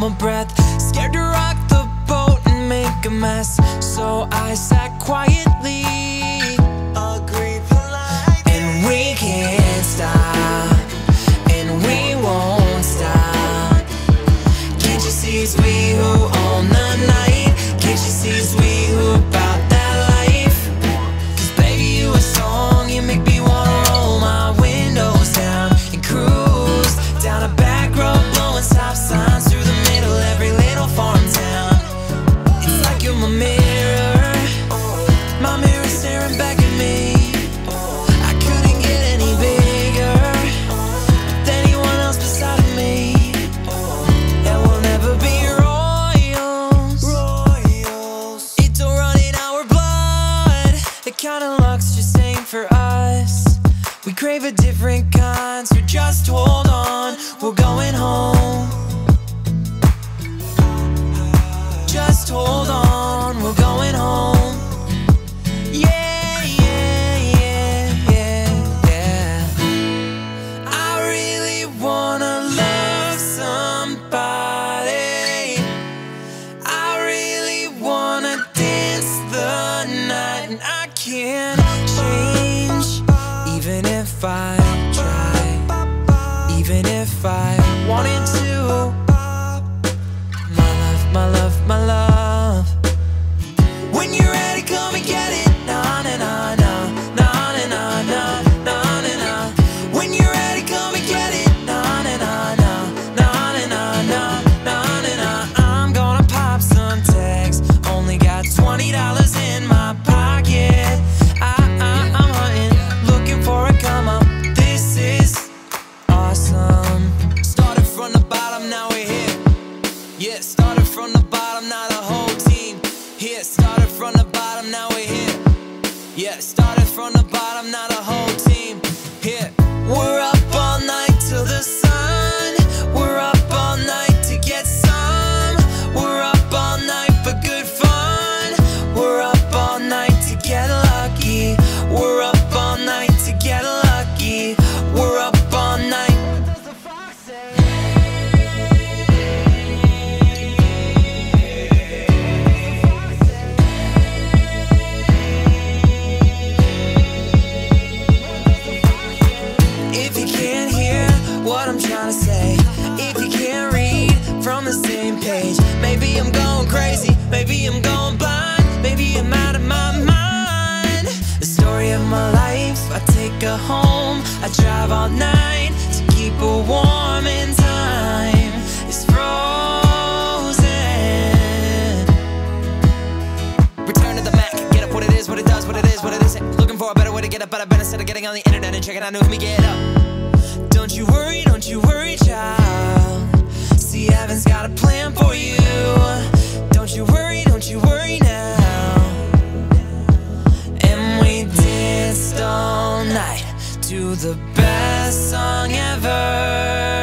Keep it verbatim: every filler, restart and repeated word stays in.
my breath, scared to rock the boat and make a mess. So I sat quietly, Agree politely. and we can't stop, and we won't stop. Can't you see it's we who own the night? Can't you see it's we who about that life? Cause baby, you a song, you make me wanna roll my windows down and cruise down a back road, blowing stop signs through the middle every little farm town. It's like you're my mirror, my mirror staring back at me. I couldn't get any bigger with anyone else beside of me. And we'll never be royals, Royals. it don't run in our blood. The kind of luck's just ain't for us. We crave a different kind, so just hold on, we're going home. Just hold on, we're going home. Yeah, yeah, yeah, yeah, yeah. I really wanna love somebody. I really wanna dance the night, and I can't change, even if I try, even if I wanted to. My love, my love, my love. When you're ready, come and get it. Na na na na, na na na na, na na na. When you're ready, come and get it. Na na na na, na na na na, na na na. I'm gonna pop some tags. Only got twenty dollars in my pocket. I, I, I'm hunting, looking for a come up. This is awesome. Started from the bottom, now we're here. Yeah, started from the bottom, now the whole team here. Started from the bottom, now we're here. Yeah, started from the bottom, now the whole team here. We're up all night till the sun. We're up all night to get some. We're up all night for good fun. We're up all night to get lucky. We're up all night to get lucky. We're up all night. What does the fox say? If you can't hear what I'm trying to say, if you can't read from the same page, maybe I'm going crazy, maybe I'm going blind, maybe I'm out of my mind. The story of my life, I take her home, I drive all night to keep her warm in time. It's frozen. Return to the Mac, get up what it is, what it does, what it is, what it isn't. Looking for a better way to get up, but I better instead of getting on the internet and checking out news, me get up. Don't you worry, don't you worry, child. See, heaven's got a plan for you. Don't you worry, don't you worry now. And we danced all night to the best song ever.